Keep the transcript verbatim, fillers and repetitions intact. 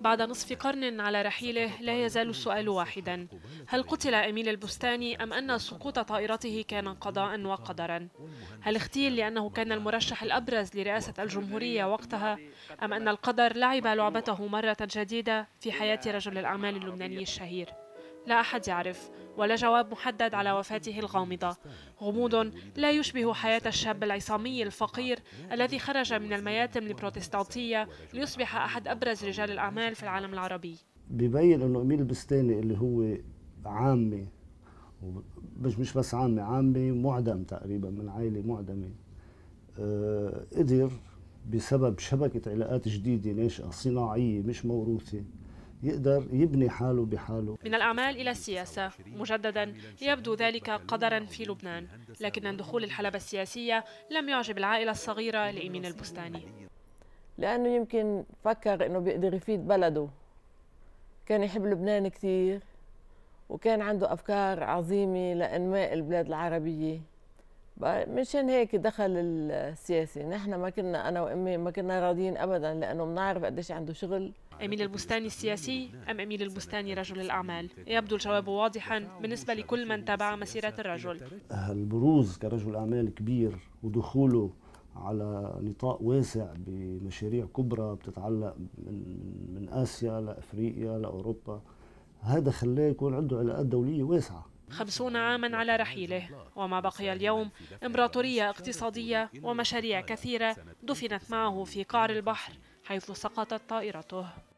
بعد نصف قرن على رحيله لا يزال السؤال واحدا: هل قتل إميل البستاني أم أن سقوط طائرته كان قضاء وقدرا؟ هل اغتيل لأنه كان المرشح الأبرز لرئاسة الجمهورية وقتها، أم أن القدر لعب لعبته مرة جديدة في حياة رجل الأعمال اللبناني الشهير؟ لا أحد يعرف، ولا جواب محدد على وفاته الغامضة. غموض لا يشبه حياة الشاب العصامي الفقير الذي خرج من المياتم البروتستانتية ليصبح أحد أبرز رجال الأعمال في العالم العربي. ببين أنه إميل البستاني اللي هو عامي، مش مش بس عامي، عامي معدم تقريبا من عائلة معدمة، أه قدر بسبب شبكة علاقات جديدة ناشئة صناعية مش موروثة يقدر يبني حاله بحاله. من الأعمال إلى السياسة مجددا يبدو ذلك قدرا في لبنان، لكن دخول الحلبة السياسية لم يعجب العائلة الصغيرة لإمين البستاني، لأنه يمكن فكر أنه بيقدر يفيد بلده. كان يحب لبنان كثير وكان عنده أفكار عظيمة لإنماء البلاد العربية، مشان هيك دخل السياسي. نحن ما كنا، أنا وأمي ما كنا راضيين أبدا، لأنه بنعرف قديش عنده شغل. إميل البستاني السياسي أم إميل البستاني رجل الأعمال؟ يبدو الجواب واضحا بالنسبة لكل من تابع مسيرة الرجل. البروز كرجل أعمال كبير ودخوله على نطاق واسع بمشاريع كبرى بتتعلق من من آسيا لأفريقيا لأوروبا، هذا خلاه يكون عنده علاقات دولية واسعة. خمسون عاما على رحيله، وما بقي اليوم إمبراطورية اقتصادية ومشاريع كثيرة دفنت معه في قعر البحر حيث سقطت طائرته.